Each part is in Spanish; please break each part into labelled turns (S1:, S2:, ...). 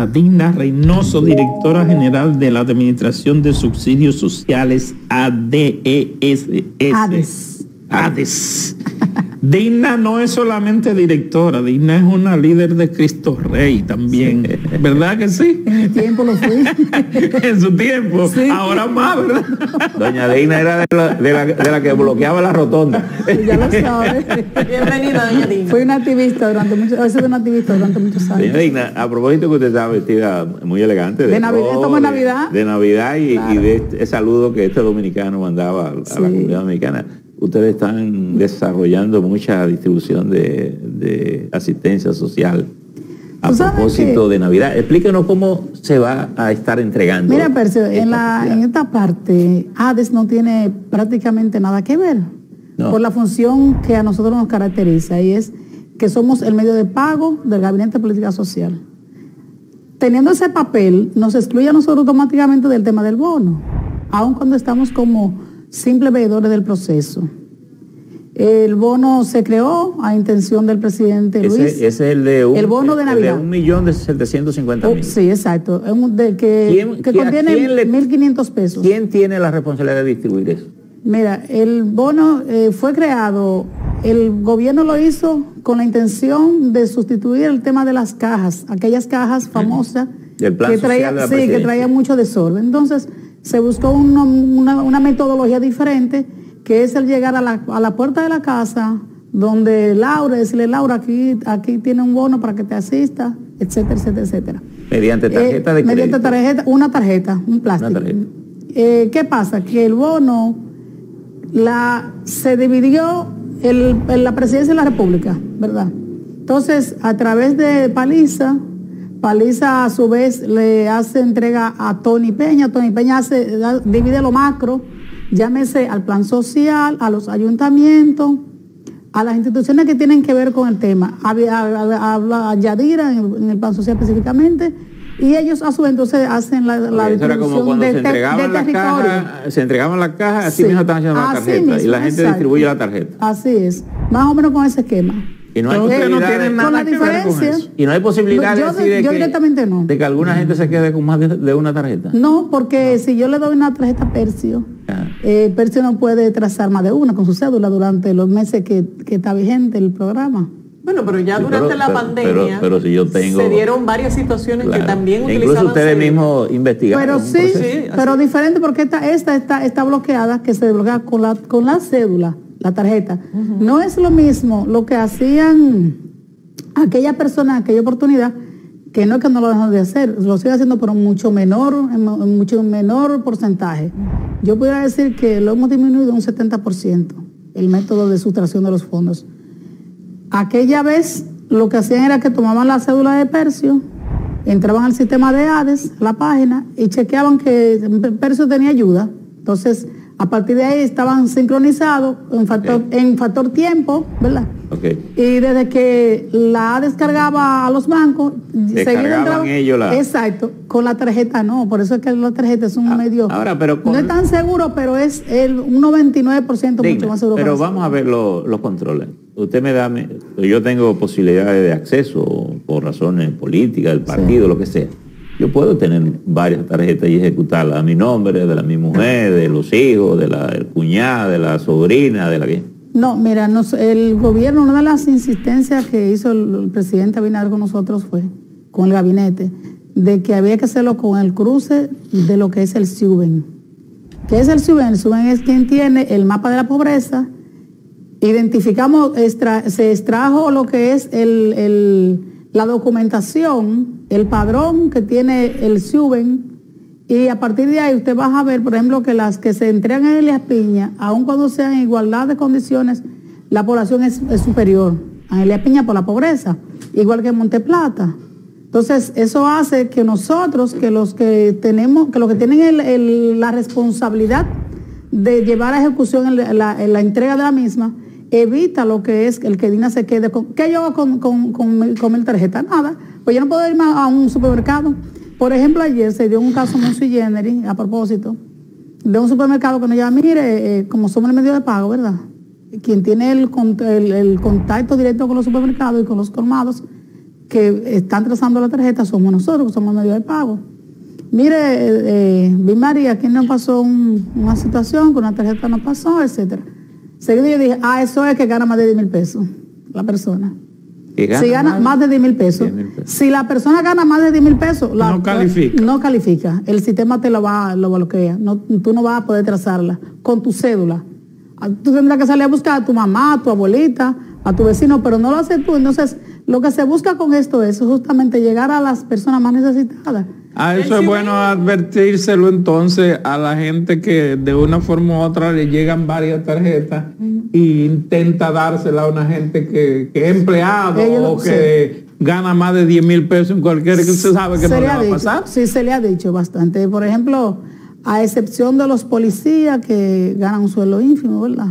S1: a Dina Reynoso, directora general de la Administración de Subsidios Sociales, ADES. ADES. Dina no es solamente directora, Dina es una líder de Cristo Rey también, sí. ¿Verdad que sí?
S2: En mi tiempo lo fui.
S1: En su tiempo, sí. Ahora más, ¿verdad?
S3: Doña Dina era de la que bloqueaba la rotonda.
S2: Ya lo sabes.
S4: Bienvenida, doña Dina.
S2: Fui una activista durante muchos años.
S3: Doña Dina, a propósito que usted está vestida muy elegante.
S2: De Navidad, estamos en Navidad.
S3: De Navidad y, claro. Y de este saludo que este dominicano mandaba a la comunidad dominicana. Ustedes están desarrollando mucha distribución de asistencia social a propósito de Navidad. Explíquenos cómo se va a estar entregando.
S2: Mira, Percio, en esta parte, ADES no tiene prácticamente nada que ver por la función que a nosotros nos caracteriza, y es que somos el medio de pago del Gabinete de Política Social. Teniendo ese papel, nos excluye a nosotros automáticamente del tema del bono, aun cuando estamos como simples veedores del proceso. El bono se creó a intención del presidente Luis.
S3: Ese es el de
S2: el bono de Navidad.
S3: El de 1.750.000.
S2: Sí, exacto. Que contiene 1.500 pesos.
S3: ¿Quién tiene la responsabilidad de distribuir eso?
S2: Mira, el bono fue creado, el gobierno lo hizo con la intención de sustituir el tema de las cajas, aquellas cajas famosas
S3: que
S2: traían mucho desorden. Entonces, se buscó una metodología diferente, que es el llegar a la puerta de la casa, donde Laura, decirle, Laura, aquí tiene un bono para que te asista, etcétera, etcétera, etcétera.
S3: Mediante tarjeta de crédito.
S2: Mediante una tarjeta, un plástico. ¿Qué pasa? Que el bono se dividió en la presidencia de la República, ¿verdad? Entonces, a través de Paliza a su vez le hace entrega a Tony Peña divide lo macro, llámese al plan social, a los ayuntamientos, a las instituciones que tienen que ver con el tema, a Yadira en el plan social específicamente, y ellos a su vez entonces hacen la
S3: distribución. Era como cuando se entregaban las cajas, así mismo están haciendo la tarjeta, mismo, y la gente distribuye la tarjeta.
S2: Así es, más o menos con ese esquema.
S3: Y no hay posibilidad de que alguna gente se quede con más de una tarjeta.
S2: No, porque si yo le doy una tarjeta Percio, Percio no puede trazar más de una con su cédula durante los meses que está vigente el programa.
S4: Bueno, pero ya durante la pandemia
S3: pero si yo tengo,
S4: se dieron varias situaciones que también utilizaban.
S3: Incluso ustedes mismos investigaron.
S2: Pero pero diferente, porque esta está bloqueada, que se desbloquea con la cédula, la tarjeta. No es lo mismo lo que hacían aquellas personas, aquella oportunidad, que no es que no lo dejan de hacer, lo sigue haciendo pero en mucho menor porcentaje. Yo podría decir que lo hemos disminuido un 70%, el método de sustracción de los fondos. Aquella vez lo que hacían era que tomaban la cédula de Percio, entraban al sistema de ADES, la página, y chequeaban que Percio tenía ayuda. Entonces, a partir de ahí estaban sincronizados en factor tiempo, ¿verdad? Y desde que la descargaba a los bancos,
S3: descargaban ellos la...
S2: Exacto, con la tarjeta no, por eso es que la tarjeta es un medio...
S3: Ahora, pero
S2: no es tan seguro, pero es un 99% mucho más seguro.
S3: Pero vamos a ver los controles. Usted me da... Yo tengo posibilidades de acceso por razones políticas, del partido, lo que sea. Yo puedo tener varias tarjetas y ejecutarlas a mi nombre, de mi mujer, de los hijos, de la cuñada, de la sobrina, de la que...
S2: No, mira, el gobierno, una de las insistencias que hizo el presidente Abinader con nosotros fue, con el gabinete, de que había que hacerlo con el cruce de lo que es el SUBEN. ¿Qué es el SUBEN? El SUBEN es quien tiene el mapa de la pobreza. Identificamos, se extrajo lo que es la documentación, el padrón que tiene el SUBEN, y a partir de ahí usted va a ver, por ejemplo, que las que se entregan en Elías Piña, aun cuando sean en igualdad de condiciones, la población es superior a Elías Piña por la pobreza, igual que en Monteplata. Entonces, eso hace que nosotros, que los que tienen la responsabilidad de llevar a ejecución la entrega de la misma, evita lo que es el que Dina se quede con... ¿Qué yo hago con mi tarjeta? Nada. Pues yo no puedo irme a un supermercado. Por ejemplo, ayer se dio un caso muy sui generis, a propósito, de un supermercado que nos llama, mire, como somos el medio de pago, ¿verdad? Quien tiene el contacto directo con los supermercados y con los colmados, que están trazando la tarjeta somos nosotros, que somos medio de pago. Mire, María, aquí nos pasó una situación, con una tarjeta no pasó, etcétera. Seguido yo dije, eso es que gana más de 10,000 pesos la persona. Si gana más de 10,000 pesos. Si la persona gana más de 10,000 pesos,
S1: no califica.
S2: No califica. El sistema te lo bloquea. No, tú no vas a poder trazarla con tu cédula. Tú tendrás que salir a buscar a tu mamá, a tu abuelita, a tu vecino, pero no lo haces tú. Entonces, lo que se busca con esto es justamente llegar a las personas más necesitadas.
S1: Eso es bueno advertírselo entonces a la gente que de una forma u otra le llegan varias tarjetas e intenta dársela a una gente que es empleado o que gana más de 10,000 pesos en cualquier, que usted sabe que no le va a pasar.
S2: Sí, se le ha dicho bastante. Por ejemplo, a excepción de los policías que ganan un sueldo ínfimo, ¿verdad?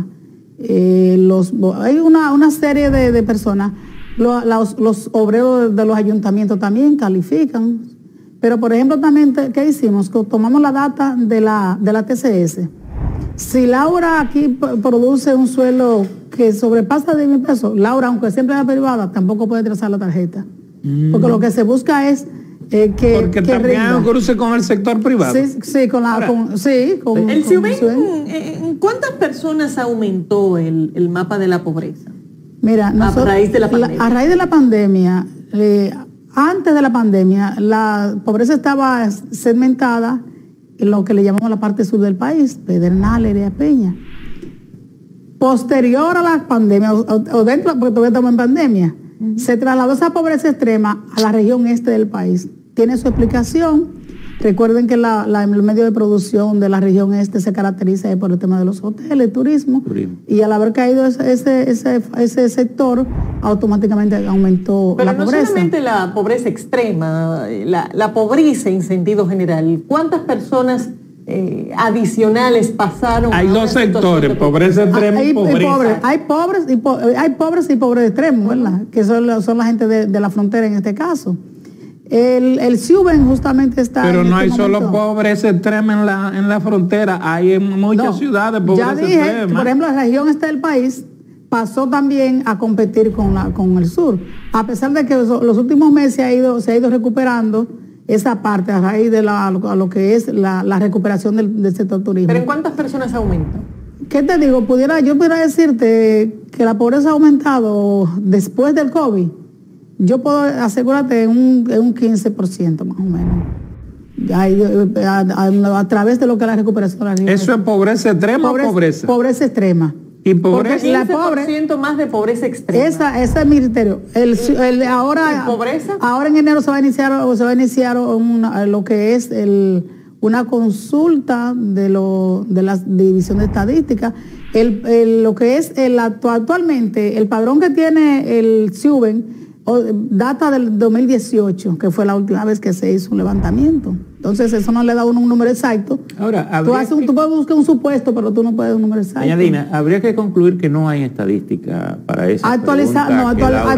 S2: Hay una serie de personas, los obreros de los ayuntamientos también califican. Pero, por ejemplo, también, ¿qué hicimos? Tomamos la data de la TCS. Si Laura aquí produce un sueldo que sobrepasa 10,000 pesos, Laura, aunque siempre es privada, tampoco puede trazar la tarjeta. Porque lo que se busca es
S1: porque también cruce con el sector privado.
S2: Sí, con
S4: el CIUBEN. ¿Cuántas personas aumentó el mapa de la pobreza?
S2: Mira, a raíz de la pandemia. A raíz de la pandemia, antes de la pandemia, la pobreza estaba segmentada en lo que le llamamos la parte sur del país, Pedernales, Heredia, Peña. Posterior a la pandemia, o dentro, porque todavía estamos en pandemia, se trasladó esa pobreza extrema a la región este del país. Tiene su explicación. Recuerden que el medio de producción de la región este se caracteriza por el tema de los hoteles, turismo. Y al haber caído ese sector, automáticamente aumentó la pobreza. Pero no
S4: solamente la pobreza extrema, la pobreza en sentido general. ¿Cuántas personas adicionales pasaron?
S1: Hay dos sectores, pobreza extrema y pobreza.
S2: Hay pobres y pobres extremos, ¿verdad? Que son la gente de la frontera en este caso. El CIUBEN justamente está.
S1: Pero no hay solo pobreza extrema en la frontera, hay en muchas ciudades pobreza extrema.
S2: Por ejemplo, la región este del país pasó también a competir con el sur, a pesar de que los últimos meses se ha ido recuperando esa parte a raíz de lo que es la recuperación del sector turismo.
S4: ¿Pero en cuántas personas aumenta?
S2: ¿Qué te digo? Yo pudiera decirte que la pobreza ha aumentado después del COVID. Yo puedo asegurarte en un 15% más o menos. A través de lo que es la recuperación de la región.
S1: ¿Eso es pobreza extrema o pobreza?
S2: Pobreza extrema.
S1: ¿Y pobreza?
S4: 15% más de pobreza extrema.
S2: Ese es mi criterio. Ahora en enero se va a iniciar lo que es una consulta de la División de Estadística. Lo que es actualmente, el padrón que tiene el CIUBEN data del 2018, que fue la última vez que se hizo un levantamiento. Entonces eso no le da un número exacto.
S3: Ahora,
S2: tú puedes buscar un supuesto, pero tú no puedes dar un número exacto.
S3: Doña Dina, habría que concluir que no hay estadística para eso.
S2: Actualizada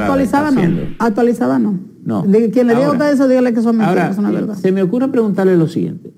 S2: no.
S3: No.
S2: Quien le diga a usted eso, dígale que son mentiras, es una verdad.
S3: Se me ocurre preguntarle lo siguiente.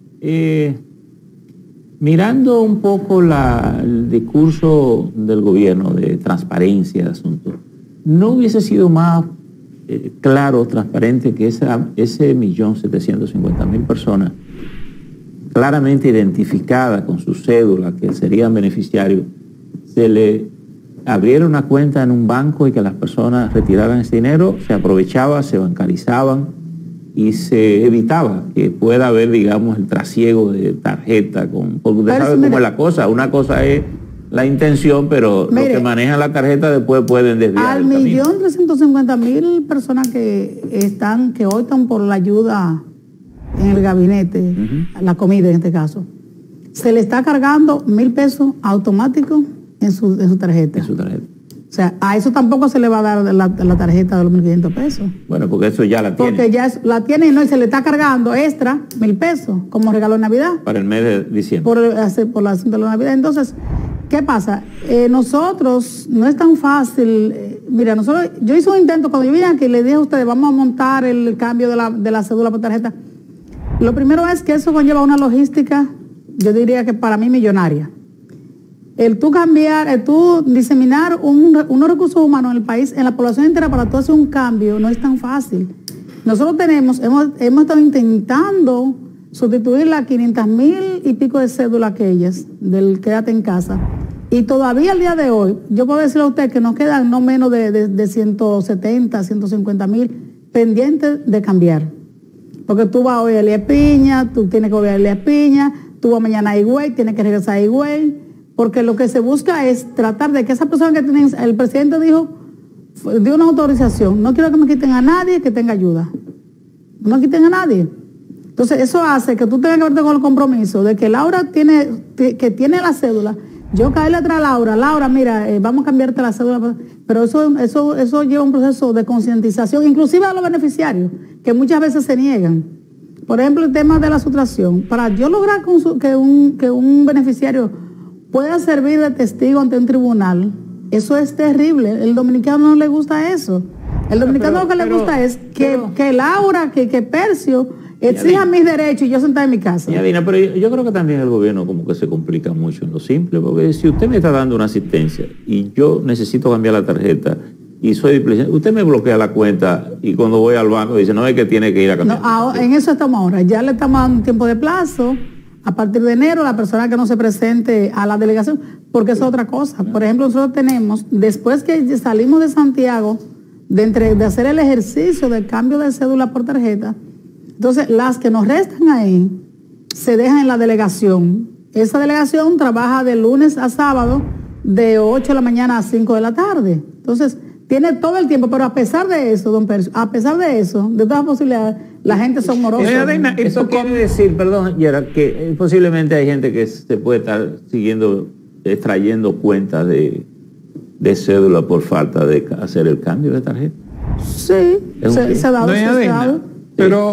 S3: Mirando un poco el discurso del gobierno de transparencia de asuntos, ¿no hubiese sido más claro, transparente, que ese 1.750.000 personas claramente identificadas con su cédula, que serían beneficiarios, se le abriera una cuenta en un banco y que las personas retiraran ese dinero, se aprovechaba, se bancarizaban y se evitaba que pueda haber, digamos, el trasiego de tarjeta? Porque usted sabe cómo es la cosa. Una cosa es la intención, pero los que manejan la tarjeta después pueden desviar.
S2: Al 1.350.000 personas que hoy están por la ayuda en el gabinete, la comida en este caso, se le está cargando 1,000 pesos automáticos en su tarjeta.
S3: En su tarjeta.
S2: O sea, a eso tampoco se le va a dar la tarjeta de los 1.500 pesos.
S3: Bueno, porque eso ya la tiene.
S2: Porque ya la tiene y se le está cargando extra 1,000 pesos como regalo de Navidad.
S3: Para el mes de diciembre.
S2: Por la asunto de la Navidad. Entonces, ¿qué pasa? Nosotros, no es tan fácil. Mira, yo hice un intento cuando yo vine aquí, le dije a ustedes, vamos a montar el cambio de la cédula por tarjeta. Lo primero es que eso conlleva una logística, yo diría que para mí millonaria. el tú cambiar, el tú diseminar unos recursos humanos en el país, en la población entera para tú hacer un cambio, no es tan fácil. Nosotros hemos estado intentando sustituir las 500,000 y pico de cédulas aquellas del quédate en casa. Y todavía al día de hoy, yo puedo decirle a usted que nos quedan no menos de 170, 150,000 pendientes de cambiar. Porque tú vas hoy a Elías Piña, tú tienes que volver a Elías Piña, tú vas mañana a Higüey, tienes que regresar a Higüey, porque lo que se busca es tratar de que esa persona que tienen, el presidente dio una autorización, no quiero que me quiten a nadie que tenga ayuda. No me quiten a nadie. Entonces eso hace que tú tengas que verte con el compromiso de que Laura tiene la cédula. Yo caerle atrás a Laura, mira, vamos a cambiarte la cédula, pero eso lleva un proceso de concientización, inclusive a los beneficiarios, que muchas veces se niegan. Por ejemplo, el tema de la sustracción. Para yo lograr que un beneficiario pueda servir de testigo ante un tribunal, eso es terrible. El dominicano no le gusta eso. El dominicano lo que le gusta es que Laura, que Percio exija mis derechos y yo sentada en mi casa.
S3: Dina, pero yo creo que también el gobierno como que se complica mucho en lo simple, porque si usted me está dando una asistencia y yo necesito cambiar la tarjeta y soy displicente, usted me bloquea la cuenta y cuando voy al banco dice, no, es que tiene que ir a cambiar.
S2: No, en eso estamos ahora. Ya le estamos dando un tiempo de plazo. A partir de enero, la persona que no se presente a la delegación, porque es otra cosa. Por ejemplo, nosotros tenemos, después que salimos de Santiago, de hacer el ejercicio del cambio de cédula por tarjeta, entonces las que nos restan ahí se dejan en la delegación. Esa delegación trabaja de lunes a sábado de 8 de la mañana a 5 de la tarde. Entonces tiene todo el tiempo, pero a pesar de eso, don Percio, a pesar de eso, de todas las posibilidades, la gente son morosos.
S3: Eso quiere decir, perdón, Gerard, que posiblemente hay gente que se puede estar extrayendo cuentas de cédula por falta de hacer el cambio de tarjeta.
S2: Sí, se ha dado.
S1: Pero,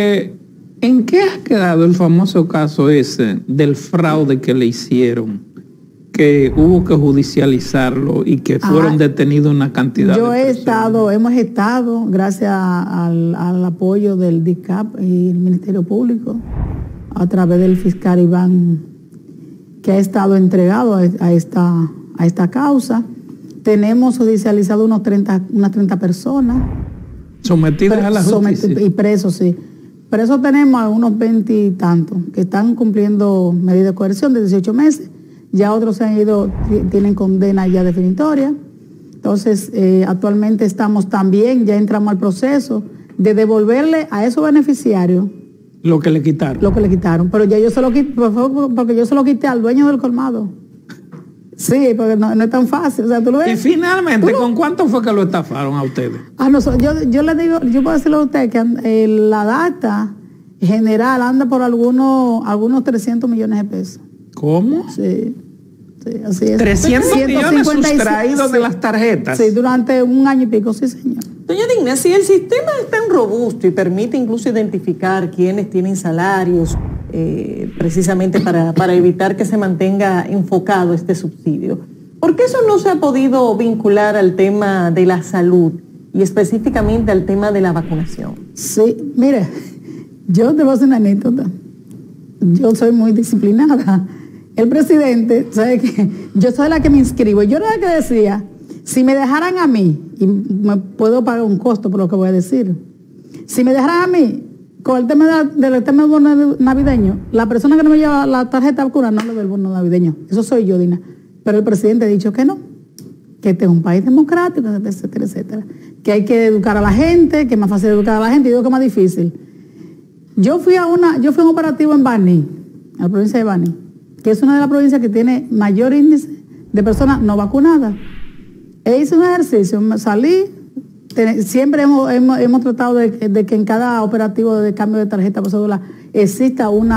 S1: ¿en qué ha quedado el famoso caso ese del fraude que le hicieron? Que hubo que judicializarlo y que fueron detenidos una cantidad de personas.
S2: Hemos estado, gracias al apoyo del DICAP y el Ministerio Público, a través del fiscal Iván, que ha estado entregado a esta causa. Tenemos judicializado unas 30 personas.
S1: Sometidas a la justicia.
S2: Y presos, sí. Presos tenemos a unos 20 y tantos que están cumpliendo medidas de coerción de 18 meses. Ya otros se han ido, tienen condena ya definitoria. Entonces, actualmente estamos también, ya entramos al proceso de devolverle a esos beneficiarios
S1: lo que le quitaron. Pero ya yo se lo quité, porque yo se lo quité al dueño del colmado. Sí, porque no es tan fácil. O sea, tú lo ves. Y finalmente, ¿con cuánto fue que lo estafaron a ustedes?
S2: Yo le digo, yo puedo decirle a usted que la data general anda por algunos 300 millones de pesos.
S1: ¿Cómo?
S2: Sí, así es.
S1: 300 millones sustraídos de las tarjetas.
S2: Sí, durante un año y pico, sí, señor.
S4: Doña Digna, si el sistema es tan robusto y permite incluso identificar quiénes tienen salarios, precisamente para evitar que se mantenga enfocado este subsidio, ¿por qué eso no se ha podido vincular al tema de la salud y específicamente al tema de la vacunación?
S2: Sí, mire, yo te voy a hacer una anécdota. Yo soy muy disciplinada. El presidente, ¿sabe qué? Yo soy la que me inscribo. Yo era la que decía, si me dejaran a mí, y me puedo pagar un costo por lo que voy a decir, si me dejaran a mí, con el tema del bono navideño, la persona que no me lleva la tarjeta de vacuna no le doy el bono navideño. Eso soy yo, Dina. Pero el presidente ha dicho que no, que este es un país democrático, etcétera, etcétera. Que hay que educar a la gente, que es más fácil educar a la gente, y digo que es más difícil. Yo fui a un operativo en Baní, en la provincia de Baní, que es una de las provincias que tiene mayor índice de personas no vacunadas. Hice un ejercicio, salí, siempre hemos tratado de que en cada operativo de cambio de tarjeta por cédula exista un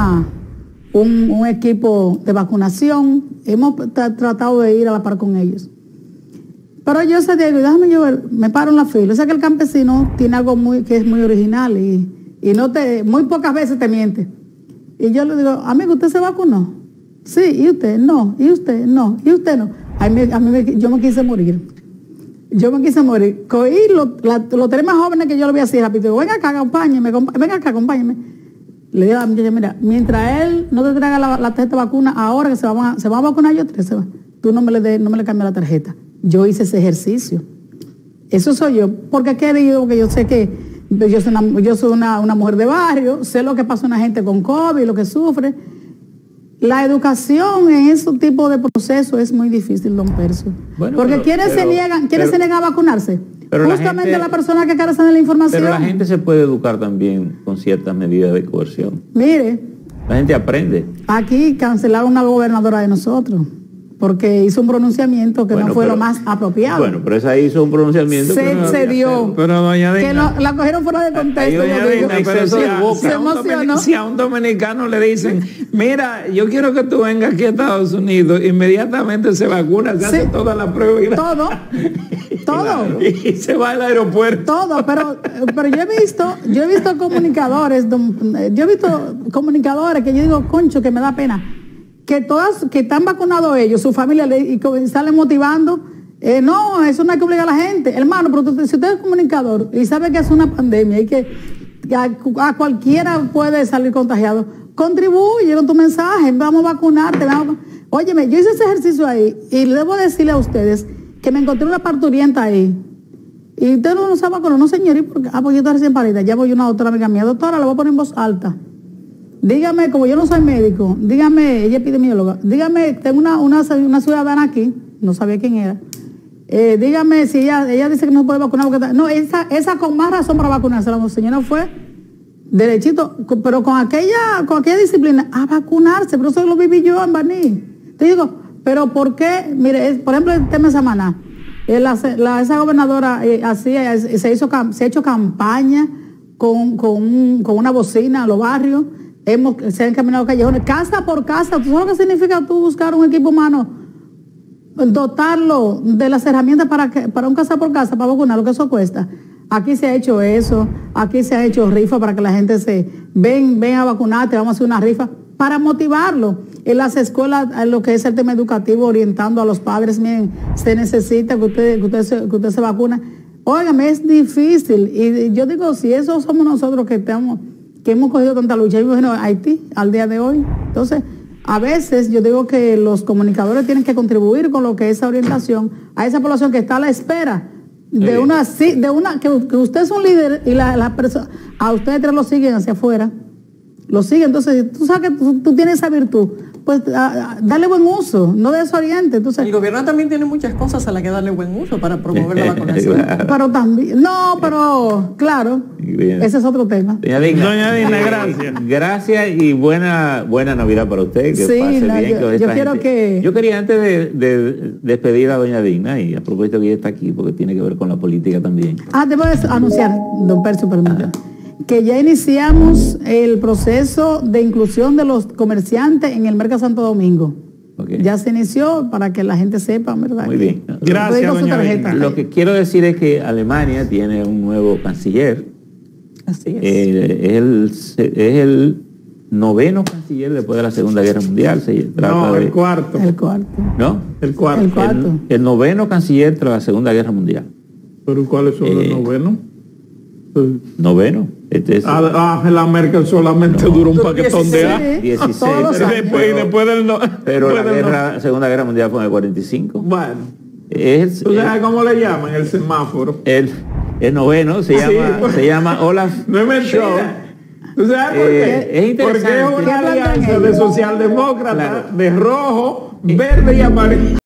S2: equipo de vacunación. Hemos tratado de ir a la par con ellos. Pero yo sé, Diego, déjame yo ver, me paro en la fila. O sea que el campesino tiene algo que es muy original y muy pocas veces te miente. Y yo le digo, amigo, ¿usted se vacunó? Sí, ¿y usted? No, ¿y usted? No, ¿y usted no? Yo me quise morir. Cogí los tres más jóvenes que yo lo vi así rápido. Digo, venga acá, acompáñeme. Le digo a la muchacha, mira, mientras él no te traiga la tarjeta de vacuna, ahora que se va a vacunar yo tres, se va. tú no me le cambias la tarjeta. Yo hice ese ejercicio. Eso soy yo. Porque ¿qué digo? Que yo sé que yo soy una mujer de barrio, sé lo que pasa a una gente con COVID, lo que sufre. La educación en ese tipo de procesos es muy difícil, don Percio. Bueno, porque ¿quiénes se niegan a vacunarse? Justamente la persona que carece de la información.
S3: Pero la gente se puede educar también con ciertas medidas de coerción.
S2: Mire,
S3: la gente aprende.
S2: Aquí cancelaron una gobernadora de nosotros porque hizo un pronunciamiento que no fue lo más apropiado.
S3: Bueno, pero esa hizo un pronunciamiento
S2: se dio.
S1: Pero doña Dina,
S2: que la cogieron fuera de contexto.
S1: Se emocionó. Si a un dominicano le dicen, mira, yo quiero que tú vengas aquí a Estados Unidos, inmediatamente se vacuna, se hace toda la prueba.
S2: Todo.
S1: Claro, y se va al aeropuerto.
S2: Todo, pero yo he visto comunicadores, que yo digo, concho, que me da pena. Que todas, que están vacunados ellos, su familia, y salen motivando, no, eso no hay que obligar a la gente. Hermano, pero si usted es comunicador y sabe que es una pandemia y que a cualquiera puede salir contagiado, contribuye con tu mensaje, vamos a vacunarte. Óyeme, yo hice ese ejercicio ahí y debo decirle a ustedes que me encontré una parturienta ahí. Y usted no se vacunó, no señor, ¿y por qué? Pues yo estoy recién parida, ya voy una otra amiga mía, doctora, la voy a poner en voz alta. Dígame, como yo no soy médico, dígame, ella es epidemióloga, dígame, tengo una ciudadana aquí, no sabía quién era, dígame si ella dice que no puede vacunar, porque no, esa con más razón para vacunarse, la señora fue derechito, pero con aquella disciplina, a vacunarse, pero eso lo viví yo en Baní. Te digo, pero ¿por qué? Mire, por ejemplo, el tema de Samaná, esa gobernadora se ha hecho campaña con una bocina a los barrios. Se han caminado callejones, casa por casa. ¿Tú sabes lo que significa tú buscar un equipo humano? Dotarlo de las herramientas para un casa por casa, para vacunar, lo que eso cuesta. Aquí se ha hecho eso, aquí se ha hecho rifa para que la gente ven a vacunarte, vamos a hacer una rifa, para motivarlo. En las escuelas, en lo que es el tema educativo, orientando a los padres, miren, se necesita que usted se vacune. Óigame, es difícil. Y yo digo, si eso somos nosotros que hemos cogido tanta lucha, y bueno, Haití al día de hoy. Entonces, a veces yo digo que los comunicadores tienen que contribuir con lo que es esa orientación a esa población que está a la espera de que usted es un líder y la persona, a ustedes tres lo siguen hacia afuera, lo siguen. Entonces, tú sabes que tú tienes esa virtud, pues dale buen uso, no desoriente. Entonces,
S4: el gobierno también tiene muchas cosas a las que darle buen uso para promover la vacunación.
S3: Claro.
S2: Pero también, claro, ese es otro tema.
S3: Doña Dina, gracias. Gracias y buena Navidad para usted. Que pase bien. Yo quería, antes de despedir a doña Dina, y a propósito que ella está aquí, porque tiene que ver con la política también.
S2: Debo anunciar, don Percio, permítame, que ya iniciamos el proceso de inclusión de los comerciantes en el Mercado Santo Domingo. Okay. Ya se inició para que la gente sepa, ¿verdad?
S3: Muy bien.
S1: Gracias, doña Dina.
S3: Lo que quiero decir es que Alemania tiene un nuevo canciller.
S2: Así es.
S3: Es el 9º canciller después de la Segunda Guerra Mundial.
S1: El cuarto.
S3: ¿No?
S1: El cuarto.
S3: El 9º canciller tras la Segunda Guerra Mundial.
S1: ¿Pero cuáles son los novenos?
S3: ¿Noveno?
S1: Angela Merkel solamente duró un paquetón de años.
S3: 16.
S1: Después del
S3: pero la Segunda Guerra Mundial fue en el 45.
S1: Bueno. ¿Tú sabes cómo le llaman el semáforo?
S3: El noveno se llama Olaf.
S1: No es mentira. ¿Tú sabes por qué?
S3: Es interesante.
S1: Porque es una alianza de socialdemócratas, de rojo, verde y amarillo.